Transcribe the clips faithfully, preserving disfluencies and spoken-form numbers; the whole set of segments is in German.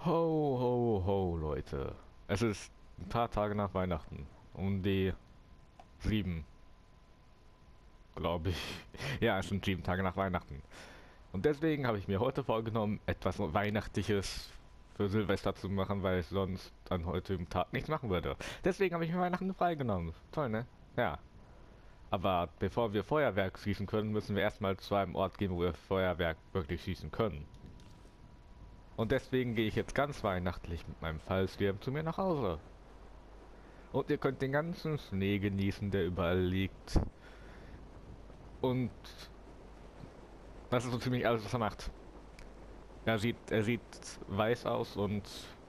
Ho, ho, ho, Leute. Es ist ein paar Tage nach Weihnachten. Um die sieben, glaube ich. Ja, es sind sieben Tage nach Weihnachten. Und deswegen habe ich mir heute vorgenommen, etwas Weihnachtliches für Silvester zu machen, weil ich sonst an heutigem Tag nichts machen würde. Deswegen habe ich mir Weihnachten freigenommen. Toll, ne? Ja. Aber bevor wir Feuerwerk schießen können, müssen wir erstmal zu einem Ort gehen, wo wir Feuerwerk wirklich schießen können. Und deswegen gehe ich jetzt ganz weihnachtlich mit meinem Fallschirm zu mir nach Hause. Und ihr könnt den ganzen Schnee genießen, der überall liegt. Und das ist so ziemlich alles, was er macht. Er sieht, er sieht weiß aus und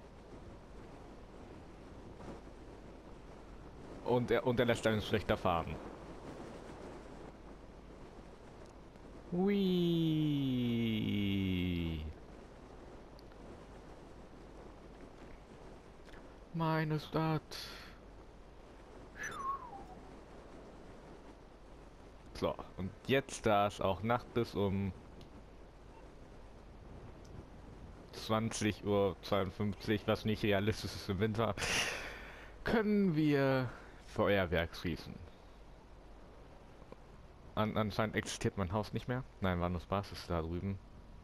und er und er lässt einen schlechter fahren. Hui. Meine Stadt. So, und jetzt, da es auch Nacht ist, um zwanzig Uhr zweiundfünfzig, was nicht realistisch ist im Winter, können wir Feuerwerk schießen. An, anscheinend existiert mein Haus nicht mehr. Nein, war nur Spaß, ist da drüben.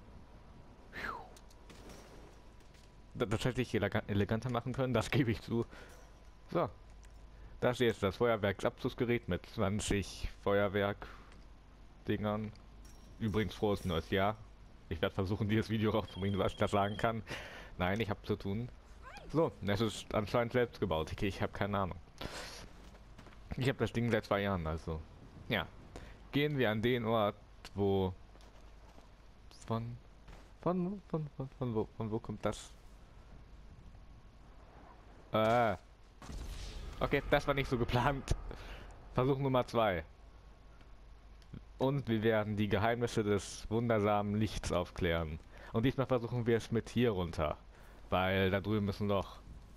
Das, das hätte ich elega eleganter machen können, das gebe ich zu. So, das hier ist das Feuerwerksabzugsgerät mit zwanzig Feuerwerk-Dingern. Übrigens frohes neues Jahr. Ich werde versuchen, dieses Video rauszubringen, was ich das sagen kann. Nein, ich habe zu tun. So, es ist anscheinend selbst gebaut. Okay, ich habe keine Ahnung. Ich habe das Ding seit zwei Jahren, also. Ja. Gehen wir an den Ort, wo... Von... Von... Von... Von... Von wo... Von wo kommt das? Äh... Okay, das war nicht so geplant. Versuch Nummer zwei. Und wir werden die Geheimnisse des wundersamen Lichts aufklären. Und diesmal versuchen wir es mit hier runter. Weil da drüben ist ein Loch.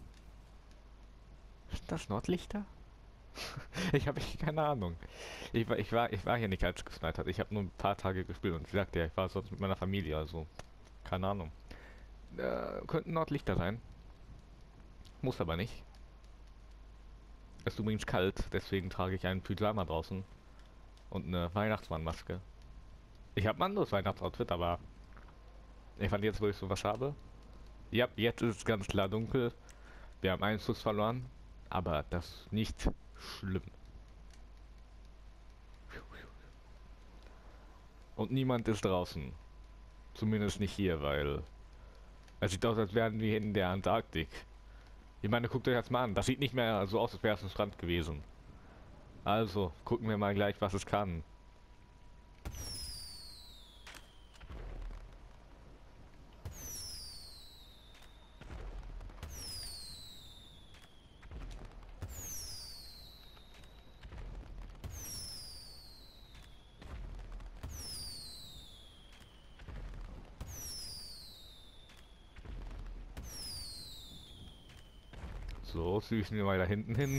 Ist das Nordlichter? Ich habe echt keine Ahnung. Ich war, ich war, ich war hier nicht, als es geschneit hat. Ich habe nur ein paar Tage gespielt und ich sagte ja, ich war sonst mit meiner Familie, also keine Ahnung. Äh, könnten Nordlichter sein. Muss aber nicht. Es ist übrigens kalt, deswegen trage ich einen Pyjama draußen. Und eine Weihnachtsmannmaske. Ich habe ein anderes Weihnachtsoutfit, aber ich fand jetzt, wo ich sowas habe. Ja, jetzt ist es ganz klar dunkel. Wir haben einen Schuss verloren, aber das ist nicht schlimm. Und niemand ist draußen. Zumindest nicht hier, weil es sieht aus, als wären wir in der Antarktik. Ich meine, guckt euch das mal an. Das sieht nicht mehr so aus, als wäre es ein Strand gewesen. Also, gucken wir mal gleich, was es kann. So, süßen wir mal da hinten hin.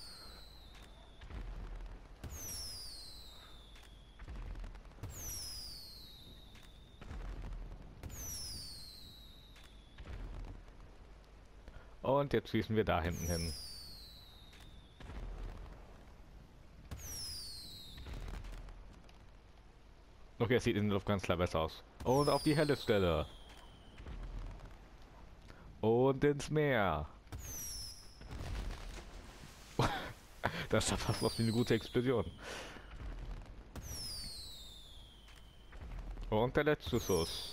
Und jetzt schießen wir da hinten hin. Okay, es sieht in der Luft ganz klar besser aus. Und auf die helle Stelle. Und ins Meer. Das sah fast aus wie eine gute Explosion. Und der letzte Schuss.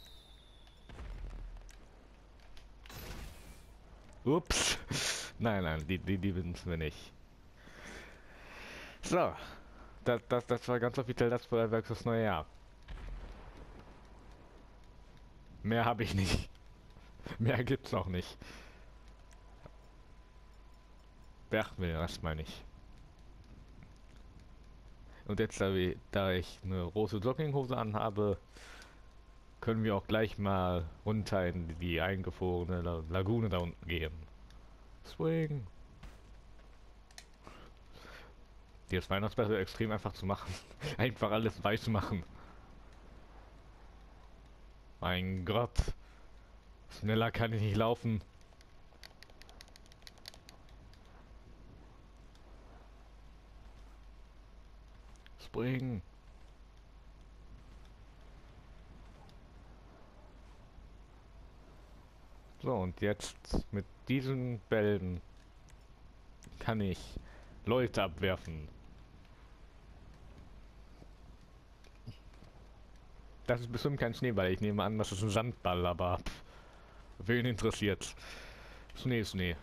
Ups. Nein, nein, die, die, die wissen wir nicht. So. Das, das, das war ganz offiziell das Feuerwerk fürs neue Jahr. Mehr habe ich nicht. Mehr gibt's auch nicht. Beachten wir erstmal nicht. Und jetzt, da, wir, da ich eine große Jogginghose anhabe, können wir auch gleich mal runter in die eingefrorene Lagune da unten gehen. Swing! Die ist Weihnachtsbälle extrem einfach zu machen. Einfach alles weiß machen. Mein Gott. Schneller kann ich nicht laufen. Springen. So, und jetzt mit diesen Bällen kann ich Leute abwerfen. Das ist bestimmt kein Schneeball. Ich nehme an, das ist ein Sandball, aber pff, wen interessiert's? Schnee, Schnee.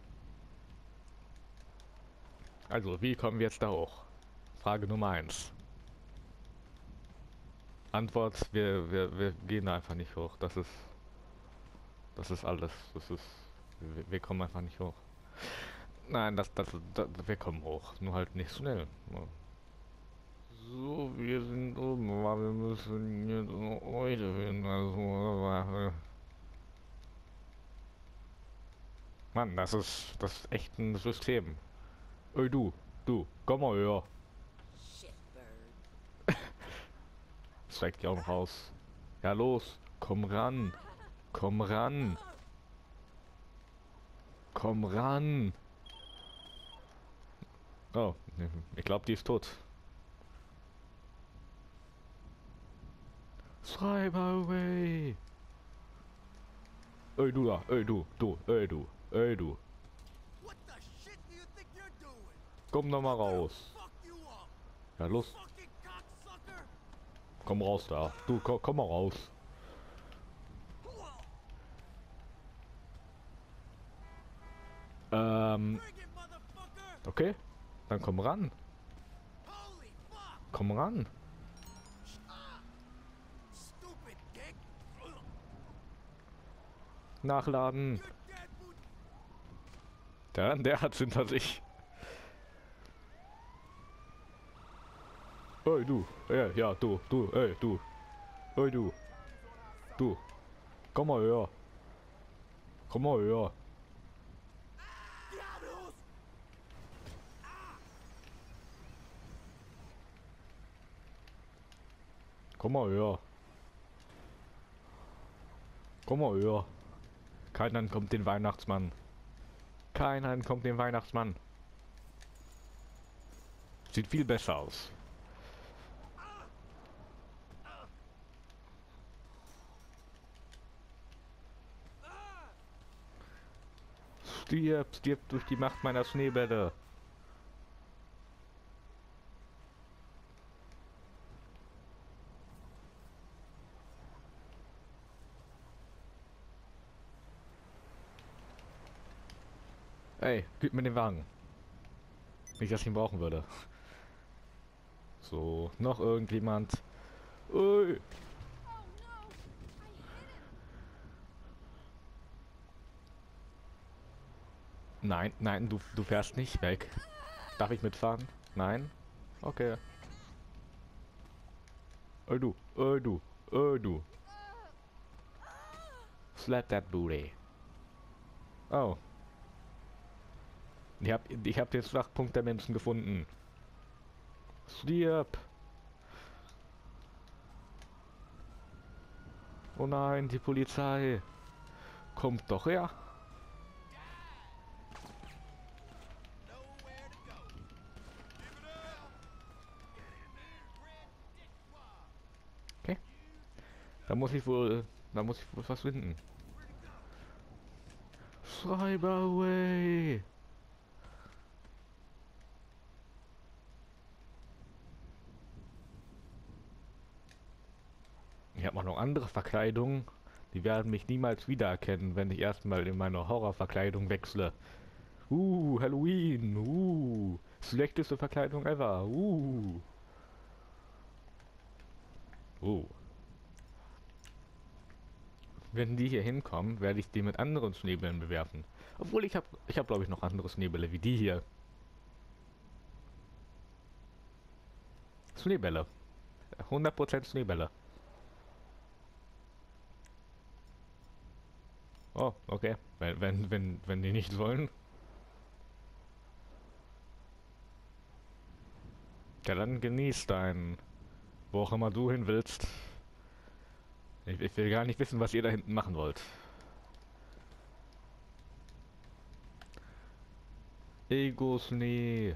Also, wie kommen wir jetzt da hoch? Frage Nummer eins. Antwort, wir, wir, wir gehen da einfach nicht hoch. Das ist... Das ist alles. Das ist... Wir, wir kommen einfach nicht hoch. Nein, das, das, das, wir kommen hoch. Nur halt nicht schnell. So, wir sind oben, aber wir müssen jetzt noch heute hin. Also, Mann, das ist, das ist echt ein System. Ey, du, du, komm mal her. Zeigt ja auch noch aus. Ja, los, komm ran. Komm ran. Komm ran. Oh, ich glaube, die ist tot. Cyberway. Ey, du da, ey, du, du, ey, du, ey, du. Komm doch mal raus. Ja, los. Komm raus da. Du, komm, komm mal raus. Ähm. Okay. Dann komm ran. Komm ran. Nachladen. Der, der hat's hinter sich. Ey, du. Ey, ja, du, du, ey, du. Ey, du. Du. Komm mal her. Komm mal her. Komm mal her. Komm mal her. Keiner kommt den Weihnachtsmann. Keiner kommt den Weihnachtsmann. Sieht viel besser aus. Stirb, stirb durch die Macht meiner Schneebälle. Ey, gib mir den Wagen. Nicht, dass ich ihn brauchen würde. So, noch irgendjemand. Ui. Nein, nein, du, du fährst nicht weg. Darf ich mitfahren? Nein? Okay. Ey du, ey du, ey du. Slap that booty. Oh. Ich hab, ich hab den Schwachpunkt der Menschen gefunden. Stirb. Oh nein, die Polizei. Kommt doch her. Okay. Da muss ich wohl, da muss ich wohl was finden. Cyberway. Ich habe auch noch andere Verkleidungen. Die werden mich niemals wiedererkennen, wenn ich erstmal in meine Horrorverkleidung wechsle. Uh, Halloween. Uh, schlechteste Verkleidung ever. Uh. Uh. Wenn die hier hinkommen, werde ich die mit anderen Schneebällen bewerfen. Obwohl ich habe, ich habe glaube ich noch andere Schneebälle wie die hier. Schneebälle. hundert Prozent Schneebälle. Oh, okay. Wenn, wenn, wenn, wenn die nicht wollen. Ja, dann genieß deinen. Wo auch immer du hin willst. Ich, ich will gar nicht wissen, was ihr da hinten machen wollt. Egos, nee.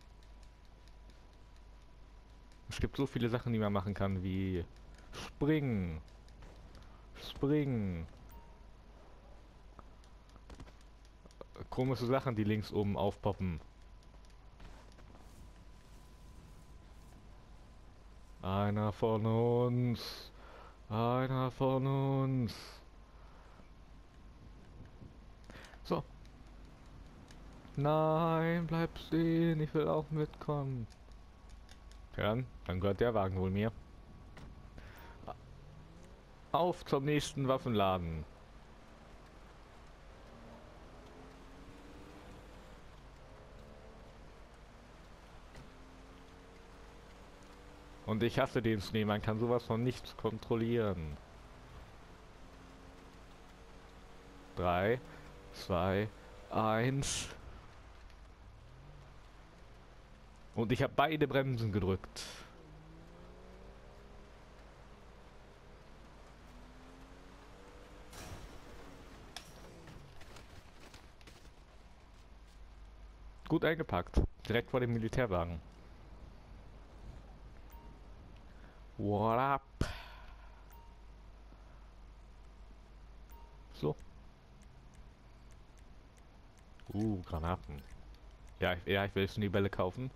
Es gibt so viele Sachen, die man machen kann, wie springen. Springen. Komische Sachen, die links oben aufpoppen. Einer von uns. Einer von uns. So. Nein, bleib stehen. Ich will auch mitkommen. Ja, dann gehört der Wagen wohl mir. Auf zum nächsten Waffenladen. Und ich hasse den Schnee, man kann sowas von nichts kontrollieren. Drei, zwei, eins. Und ich habe beide Bremsen gedrückt. Gut eingepackt. Direkt vor dem Militärwagen. What up? So. Uh, Granaten. Ja, ich, ja, ich will Schneebälle kaufen.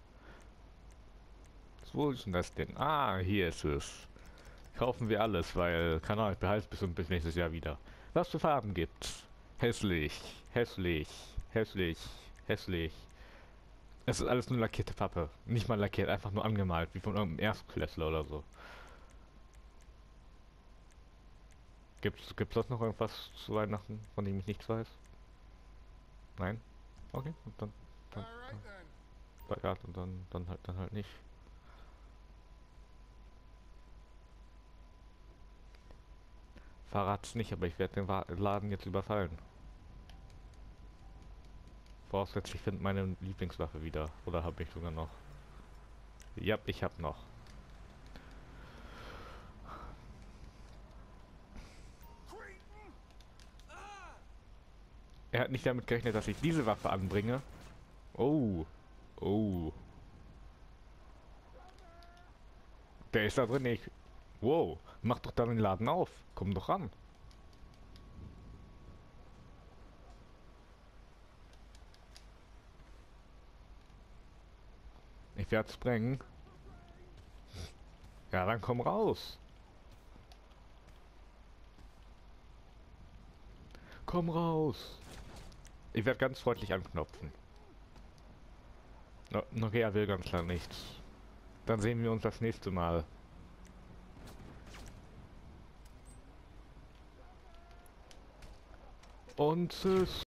Wo ist denn das denn? Ah, hier ist es. Kaufen wir alles, weil, keine Ahnung, ich behalte es bestimmt bis nächstes Jahr wieder. Was für Farben gibt's? Hässlich, hässlich, hässlich, hässlich. Es ist alles nur lackierte Pappe. Nicht mal lackiert, einfach nur angemalt, wie von irgendeinem Erstklässler oder so. Gibt's, gibt's das noch irgendwas zu Weihnachten, von dem ich nichts weiß? Nein? Okay, und dann, dann, dann, ja, und dann, dann halt, dann halt nicht. Verrat's nicht, aber ich werde den Wa Laden jetzt überfallen. Voraussetzlich finde meine Lieblingswaffe wieder. Oder habe ich sogar noch? Ja, ich habe noch. Er hat nicht damit gerechnet, dass ich diese Waffe anbringe. Oh. Oh. Der ist da drin. Ich... Wow. Mach doch dann den Laden auf. Komm doch ran. Ich werde sprengen. Ja, dann komm raus. Komm raus. Ich werde ganz freundlich anknopfen. No, okay, er will ganz klar nichts. Dann sehen wir uns das nächste Mal. Und tschüss.